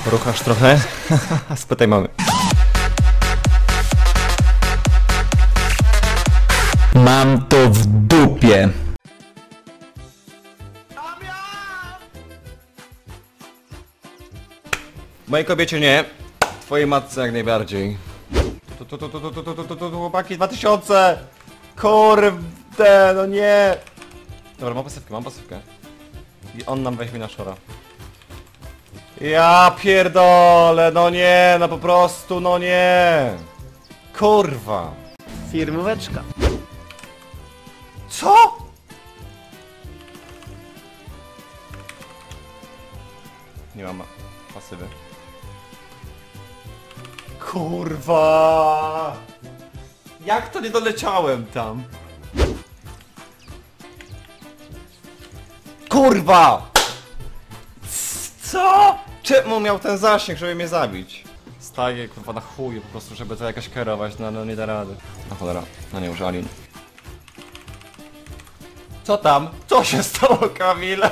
Ruchasz trochę? Spytaj mamy. Mam to w dupie. Mojej kobiecie nie. Twojej matce jak najbardziej. Chłopaki 2000! Kurde, no nie! Dobra, mam pasywkę. I on nam weźmie na szora. Ja pierdolę, no nie, no po prostu, no nie! Kurwa! Firmóweczka. Co?! Nie mam pasywy. Kurwa! Jak to nie doleciałem tam? Kurwa! Co?! Czemu miał ten zasięg, żeby mnie zabić? Staję kurwa na chuju po prostu, żeby to jakoś kierować, no nie da rady. No cholera, no nie już Alin. Co tam? Co się stało, Kamila?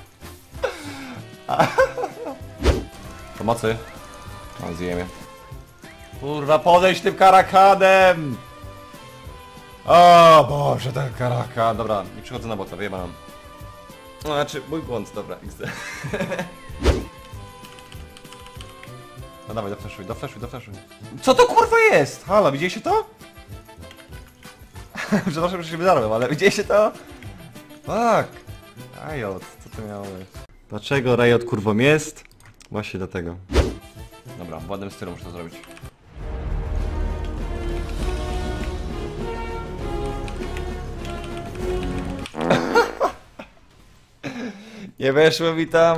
Pomocy? No, zjemy. Kurwa, podejdź tym karakanem! O Boże, ten karakan. Dobra, nie przychodzę na bota, wyjebam. No, znaczy, mój błąd, dobra, XD. No dawaj, doflaszuj. Co to kurwa jest? Halo, widzieliście to? Przepraszam, że się wydarłem, ale widzieliście to? Tak. Riot, co to miało być? Dlaczego Riot kurwą jest? Właśnie dlatego. Dobra, w ładnym stylu muszę to zrobić. Nie weszło mi tam.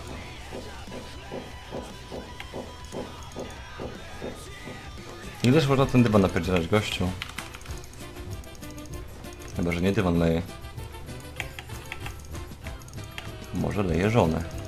Ileż można ten dywan napierdzielać, gościu? Chyba, że nie dywan leje. Może leje żonę.